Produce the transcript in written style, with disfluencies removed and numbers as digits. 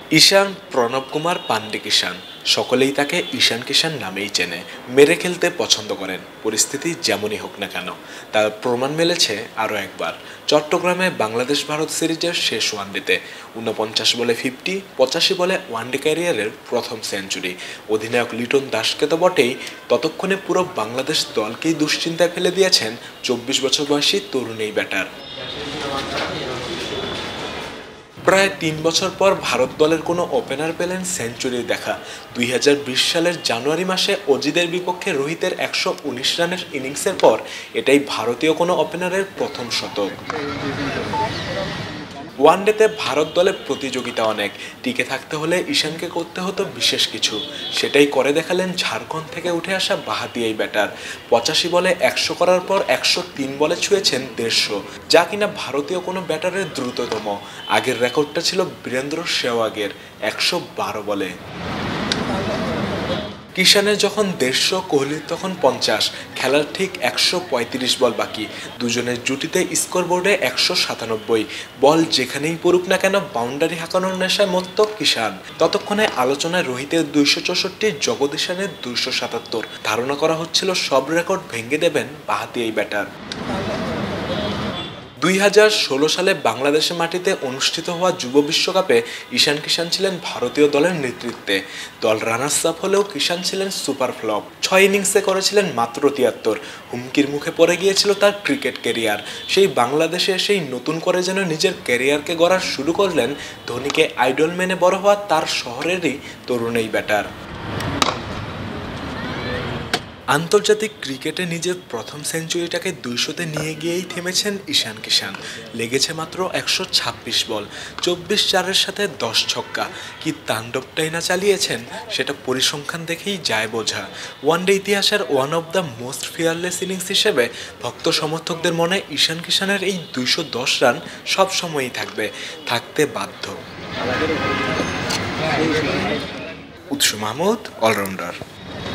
ঈশান প্রণব কুমার পান্ডে কিষান, সকলেই তাকে ঈশান কিষান নামেই চেনে। মেরে খেলতে পছন্দ করেন, পরিস্থিতি যেমনই হোক না কেন। তার প্রমাণ মিলেছে আরও একবার চট্টগ্রামে বাংলাদেশ ভারত সিরিজের শেষ ওয়ানডেতে ৪৯ বলে 50, ৮৫ বলে ওয়ানডে ক্যারিয়ারের প্রথম সেঞ্চুরি। অধিনায়ক লিটন দাসকে তো বটেই, ততক্ষণে পুরো বাংলাদেশ দলকেই দুশ্চিন্তায় ফেলে দিয়েছেন ২৪ বছর বয়সী তরুণ এই ব্যাটার। প্রায় ৩ বছর পর ভারত দলের কোনো ওপেনার পেলেন সেঞ্চুরির দেখা। ২০২০ সালের জানুয়ারি মাসে অজিদের বিপক্ষে রোহিতের ১১৯ রানের ইনিংসের পর এটাই ভারতীয় কোনো ওপেনারের প্রথম শতক। ওয়ানডেতে ভারত দলের প্রতিযোগিতা অনেক, টিকে থাকতে হলে ঈশানকে করতে হতো বিশেষ কিছু। সেটাই করে দেখালেন ঝাড়খণ্ড থেকে উঠে আসা বাঁহাতি এই ব্যাটার। ৮৫ বলে ১০০ করার পর ১০৩ বলে ছুঁয়েছেন ১৫০, যা কিনা ভারতীয় কোনো ব্যাটারের দ্রুততম। আগের রেকর্ডটা ছিল বীরেন্দ্র সেহওয়াগের ১১২ বলে। কিষানের যখন ১৫০, কোহলির তখন ৫০, খেলার ঠিক ১৩৫ বল বাকি। দুজনের জুটিতে স্কোরবোর্ডে ১৯৭, বল যেখানেই পড়ুক না কেন বাউন্ডারি হাঁকানোর নেশায় মত্ত কিষান। ততক্ষণে আলোচনায় রোহিতের ২৬৪, জগদীশানের ২৭৭। ধারণা করা হচ্ছিল সব রেকর্ড ভেঙে দেবেন বাঁহাতি এই ব্যাটার। ২০১৬ সালে বাংলাদেশের মাটিতে অনুষ্ঠিত হওয়া যুব বিশ্বকাপে ঈশান কিষান ছিলেন ভারতীয় দলের নেতৃত্বে। দল রানার্স আপ হলেও কিষান ছিলেন সুপার ফ্লপ। ৬ ইনিংসে করেছিলেন মাত্র ৭৩। হুমকির মুখে পড়ে গিয়েছিল তার ক্রিকেট ক্যারিয়ার। সেই বাংলাদেশে সেই নতুন করে যেন নিজের ক্যারিয়ারকে গড়া শুরু করলেন ধোনিকে আইডল মেনে বড় হওয়া তার শহরেরই তরুণ এই ব্যাটার। আন্তর্জাতিক ক্রিকেটে নিজের প্রথম সেঞ্চুরিটাকে ২০০-তে নিয়ে গিয়েই থেমেছেন ঈশান কিষান। লেগেছে মাত্র ১২৬ বল, ২৪-৪-এর সাথে ১০ ছক্কা। কি তাণ্ডবটাই না চালিয়েছেন সেটা পরিসংখ্যান দেখেই যায় বোঝা। ওয়ানডে ইতিহাসের one of the most fearless innings হিসেবে ভক্ত সমর্থকদের মনে ঈশান কিষানের এই ২১০ রান সবসময়ই থাকতে বাধ্য। উৎস মাহমুদ, অলরাউন্ডার।